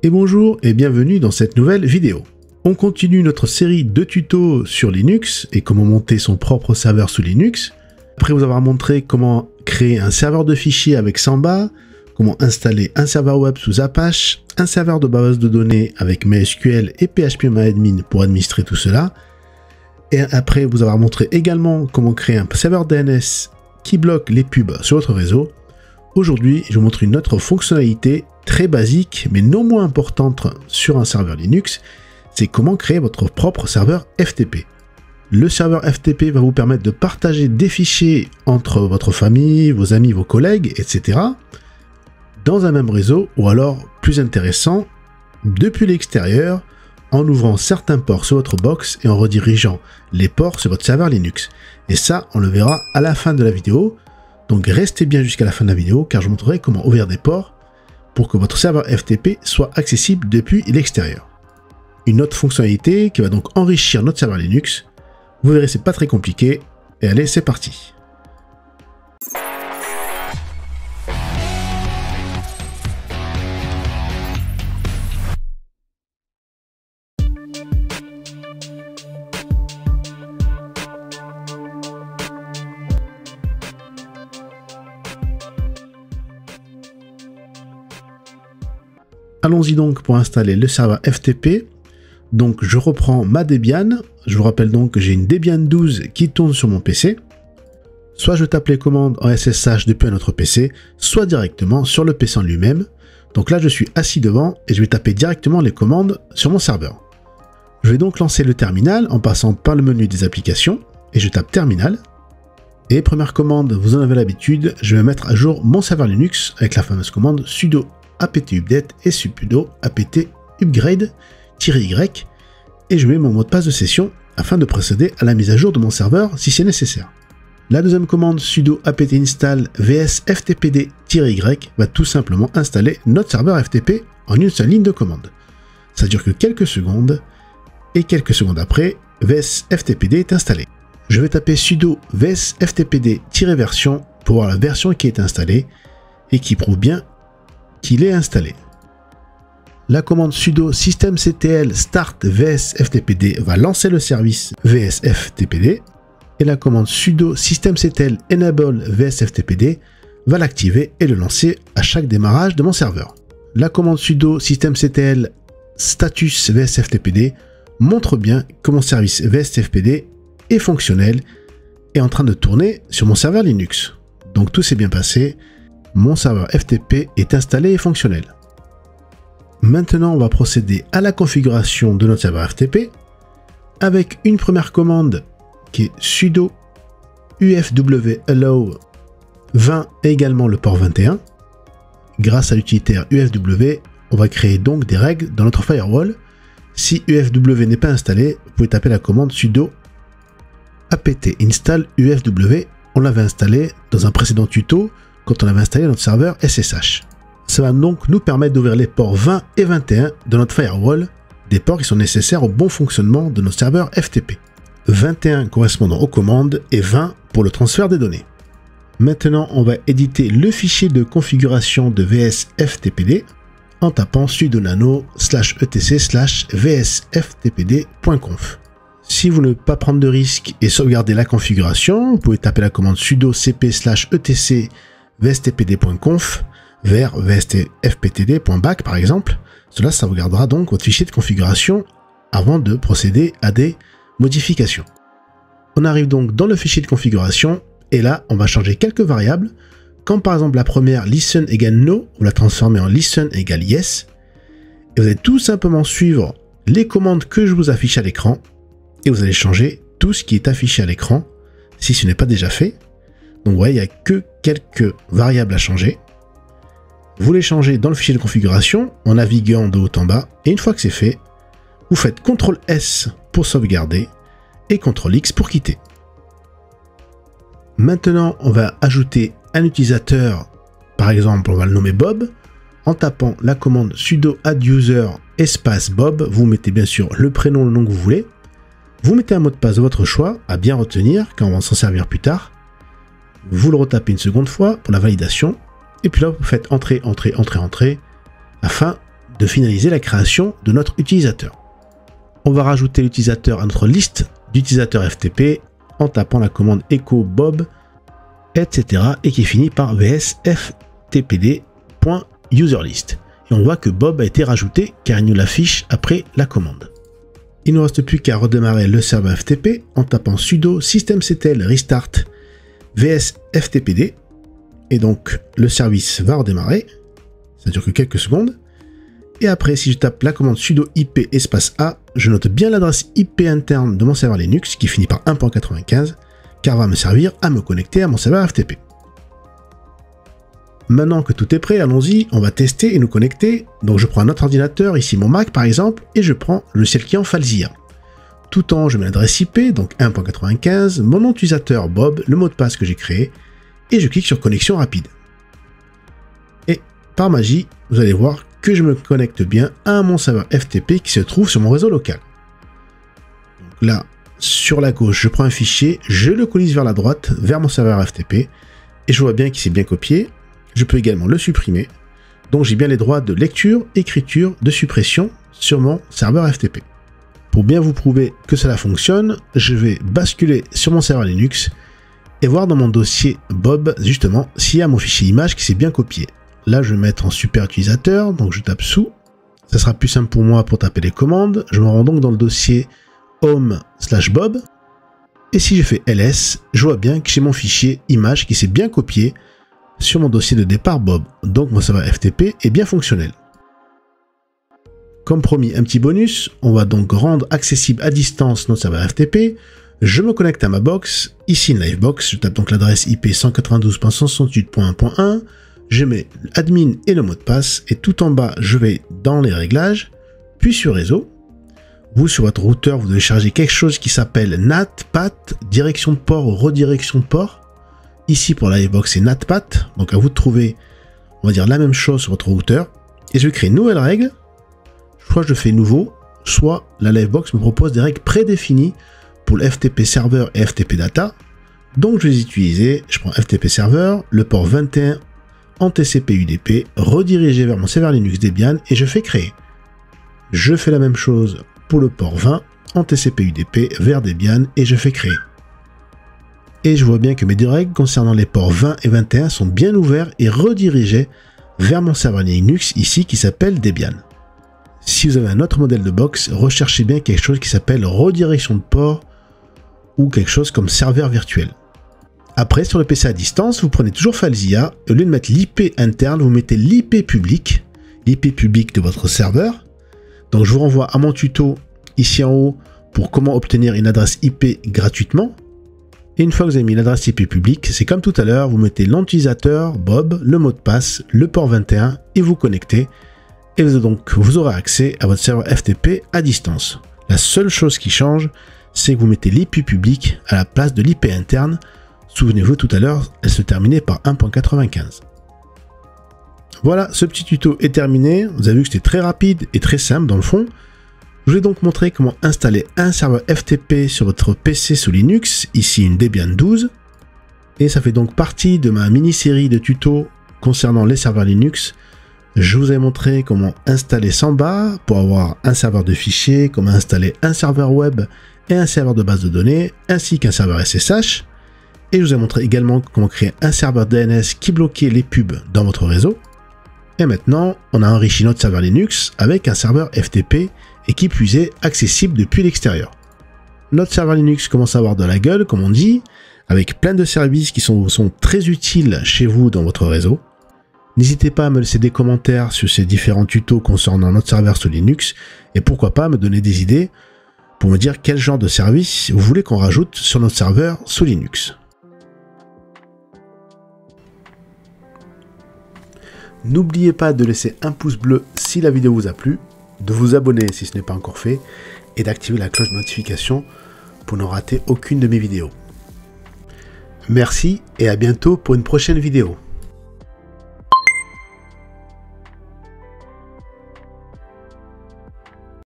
Et bonjour et bienvenue dans cette nouvelle vidéo. On continue notre série de tutos sur Linux et comment monter son propre serveur sous Linux. Après vous avoir montré comment créer un serveur de fichiers avec Samba, comment installer un serveur web sous Apache, un serveur de base de données avec MySQL et phpMyAdmin pour administrer tout cela. Et après vous avoir montré également comment créer un serveur DNS qui bloque les pubs sur votre réseau. Aujourd'hui, je vous montre une autre fonctionnalité très basique, mais non moins importante sur un serveur Linux, c'est comment créer votre propre serveur FTP. Le serveur FTP va vous permettre de partager des fichiers entre votre famille, vos amis, vos collègues, etc. dans un même réseau, ou alors, plus intéressant, depuis l'extérieur, en ouvrant certains ports sur votre box et en redirigeant les ports sur votre serveur Linux. Et ça, on le verra à la fin de la vidéo. Donc restez bien jusqu'à la fin de la vidéo car je vous montrerai comment ouvrir des ports pour que votre serveur FTP soit accessible depuis l'extérieur. Une autre fonctionnalité qui va donc enrichir notre serveur Linux. Vous verrez, c'est pas très compliqué. Et allez, c'est parti. Allons-y donc pour installer le serveur FTP. Donc je reprends ma Debian. Je vous rappelle donc que j'ai une Debian 12 qui tourne sur mon PC. Soit je tape les commandes en SSH depuis un autre PC, soit directement sur le PC en lui-même. Donc là je suis assis devant et je vais taper directement les commandes sur mon serveur. Je vais donc lancer le terminal en passant par le menu des applications et je tape terminal. Et première commande, vous en avez l'habitude, je vais mettre à jour mon serveur Linux avec la fameuse commande sudo apt-update et sudo apt-upgrade-y et je mets mon mot de passe de session afin de procéder à la mise à jour de mon serveur si c'est nécessaire. La deuxième commande sudo apt-install vs-ftpd-y va tout simplement installer notre serveur FTP en une seule ligne de commande. Ça dure que quelques secondes et quelques secondes après, vs-ftpd est installé. Je vais taper sudo vs-ftpd-version pour voir la version qui est installée et qui prouve bien qu'il est installé. La commande sudo systemctl start vs-ftpd va lancer le service vs-ftpd et la commande sudo systemctl enable vs-ftpd va l'activer et le lancer à chaque démarrage de mon serveur. La commande sudo systemctl status vs-ftpd montre bien que mon service vs-ftpd est fonctionnel et en train de tourner sur mon serveur Linux. Donc tout s'est bien passé. Mon serveur FTP est installé et fonctionnel. Maintenant, on va procéder à la configuration de notre serveur FTP avec une première commande qui est sudo ufw-allow 20 et également le port 21. Grâce à l'utilitaire ufw, on va créer donc des règles dans notre firewall. Si ufw n'est pas installé, vous pouvez taper la commande sudo apt-install ufw. On l'avait installé dans un précédent tuto quand on avait installé notre serveur SSH. Ça va donc nous permettre d'ouvrir les ports 20 et 21 de notre firewall, des ports qui sont nécessaires au bon fonctionnement de notre serveur FTP. 21 correspondant aux commandes et 20 pour le transfert des données. Maintenant, on va éditer le fichier de configuration de vs-ftpd en tapant sudo nano /etc/vs-ftpd.conf. Si vous ne voulez pas prendre de risque et sauvegarder la configuration, vous pouvez taper la commande sudo cp/etc vstpd.conf vers vstfptd.back par exemple. Cela sauvegardera donc votre fichier de configuration avant de procéder à des modifications. On arrive donc dans le fichier de configuration et là on va changer quelques variables. Comme par exemple la première listen égale no, vous la transformez en listen égale yes. Et vous allez tout simplement suivre les commandes que je vous affiche à l'écran et vous allez changer tout ce qui est affiché à l'écran si ce n'est pas déjà fait. Donc vous voyez, il n'y a que quelques variables à changer. Vous les changez dans le fichier de configuration en naviguant de haut en bas. Et une fois que c'est fait, vous faites CTRL S pour sauvegarder et CTRL X pour quitter. Maintenant, on va ajouter un utilisateur. Par exemple, on va le nommer Bob. En tapant la commande sudo adduser espace Bob, vous mettez bien sûr le prénom, le nom que vous voulez. Vous mettez un mot de passe de votre choix à bien retenir car on va s'en servir plus tard. Vous le retapez une seconde fois pour la validation. Et puis là, vous faites entrer, entrer, entrer, entrer afin de finaliser la création de notre utilisateur. On va rajouter l'utilisateur à notre liste d'utilisateurs FTP en tapant la commande echo bob, etc. et qui finit par vsftpd.userlist. Et on voit que Bob a été rajouté car il nous l'affiche après la commande. Il ne nous reste plus qu'à redémarrer le serveur FTP en tapant sudo systemctl restart vsftpd et donc le service va redémarrer. Ça dure que quelques secondes. Et après, si je tape la commande sudo IP espace A, je note bien l'adresse IP interne de mon serveur Linux qui finit par 1.95 car va me servir à me connecter à mon serveur FTP. Maintenant que tout est prêt, allons-y, on va tester et nous connecter. Donc je prends un autre ordinateur, ici mon Mac par exemple, et je prends le logiciel client Falzilla. Tout en haut, je mets l'adresse IP, donc 1.95, mon nom d'utilisateur Bob, le mot de passe que j'ai créé, et je clique sur connexion rapide. Et par magie, vous allez voir que je me connecte bien à mon serveur FTP qui se trouve sur mon réseau local. Donc là, sur la gauche, je prends un fichier, je le coulisse vers la droite, vers mon serveur FTP, et je vois bien qu'il s'est bien copié. Je peux également le supprimer, donc j'ai bien les droits de lecture, écriture, de suppression sur mon serveur FTP. Pour bien vous prouver que cela fonctionne, je vais basculer sur mon serveur Linux et voir dans mon dossier Bob justement s'il y a mon fichier image qui s'est bien copié. Là je vais mettre en super utilisateur, donc je tape sous, ça sera plus simple pour moi pour taper les commandes. Je me rends donc dans le dossier home/bob et si je fais ls, je vois bien que j'ai mon fichier image qui s'est bien copié sur mon dossier de départ Bob, donc mon serveur FTP est bien fonctionnel. Comme promis, un petit bonus, on va donc rendre accessible à distance notre serveur FTP. Je me connecte à ma box, ici une livebox, je tape donc l'adresse IP 192.168.1.1, je mets admin et le mot de passe, et tout en bas, je vais dans les réglages, puis sur réseau. Vous, sur votre routeur, vous devez charger quelque chose qui s'appelle NAT, PAT, direction de port ou redirection de port. Ici pour la livebox c'est NatPat, donc à vous de trouver, on va dire la même chose sur votre routeur. Et je vais créer une nouvelle règle, soit je fais nouveau, soit la livebox me propose des règles prédéfinies pour le FTP serveur et FTP data. Donc je vais les utiliser, je prends FTP serveur, le port 21 en TCP UDP, redirigé vers mon serveur Linux Debian et je fais créer. Je fais la même chose pour le port 20 en TCP UDP vers Debian et je fais créer. Et je vois bien que mes deux règles concernant les ports 20 et 21 sont bien ouverts et redirigés vers mon serveur Linux ici qui s'appelle Debian. Si vous avez un autre modèle de box, recherchez bien quelque chose qui s'appelle redirection de port ou quelque chose comme serveur virtuel. Après, sur le PC à distance, vous prenez toujours Falzilla, au lieu de mettre l'IP interne, vous mettez l'IP public de votre serveur. Donc je vous renvoie à mon tuto ici en haut pour comment obtenir une adresse IP gratuitement. Et une fois que vous avez mis l'adresse IP publique, c'est comme tout à l'heure, vous mettez l'utilisateur, Bob, le mot de passe, le port 21 et vous connectez. Et vous aurez accès à votre serveur FTP à distance. La seule chose qui change, c'est que vous mettez l'IP public à la place de l'IP interne. Souvenez-vous, tout à l'heure, elle se terminait par 1.95. Voilà, ce petit tuto est terminé. Vous avez vu que c'était très rapide et très simple dans le fond. Je vous ai donc montré comment installer un serveur FTP sur votre PC sous Linux, ici une Debian 12. Et ça fait donc partie de ma mini-série de tutos concernant les serveurs Linux. Je vous ai montré comment installer Samba pour avoir un serveur de fichiers, comment installer un serveur web et un serveur de base de données, ainsi qu'un serveur SSH. Et je vous ai montré également comment créer un serveur DNS qui bloquait les pubs dans votre réseau. Et maintenant, on a enrichi notre serveur Linux avec un serveur FTP et qui plus est accessible depuis l'extérieur. Notre serveur Linux commence à avoir de la gueule, comme on dit, avec plein de services qui sont très utiles chez vous dans votre réseau. N'hésitez pas à me laisser des commentaires sur ces différents tutos concernant notre serveur sous Linux et pourquoi pas me donner des idées pour me dire quel genre de service vous voulez qu'on rajoute sur notre serveur sous Linux. N'oubliez pas de laisser un pouce bleu si la vidéo vous a plu, de vous abonner si ce n'est pas encore fait et d'activer la cloche de notification pour ne rater aucune de mes vidéos. Merci et à bientôt pour une prochaine vidéo.